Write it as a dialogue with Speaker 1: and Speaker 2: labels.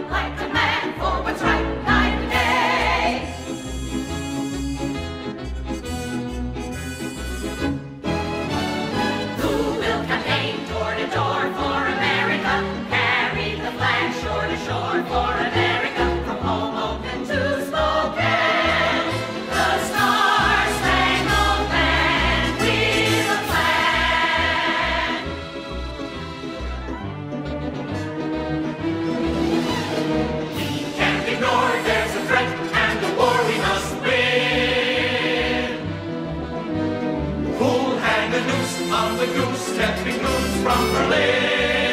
Speaker 1: like a man for what's right night and day. Who will campaign door to door for America? Carry the flag shore to shore for America. From Hoboken to Spokane, the Star-Spangled Band, we the flag. We can't ignore there's a threat and a war we must win. Who'll hang the noose on the goose, tempting moves from Berlin?